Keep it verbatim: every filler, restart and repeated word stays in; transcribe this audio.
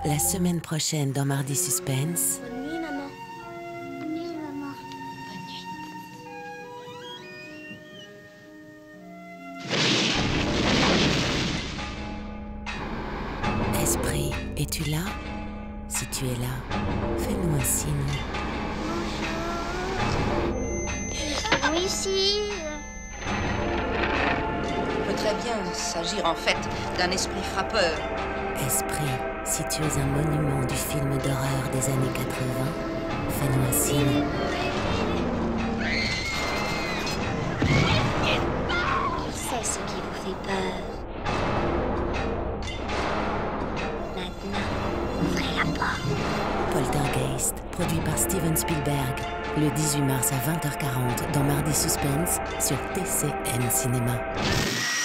La semaine prochaine dans Mardi Suspense. Bonne nuit, maman. Bonne nuit, maman. Bonne nuit. Esprit, es-tu là? Si tu es là, fais-nous un signe. Bonjour. Oui, si. Peut très bien s'agir en fait d'un esprit frappeur. Esprit, si tu es un monument du film d'horreur des années quatre-vingts, fais-nous un signe. Qui sait ce qui vous fait peur? Maintenant, ouvrez la porte. Poltergeist, produit par Steven Spielberg, le dix-huit mars à vingt heures quarante dans Mardi Suspense sur T C M Cinéma.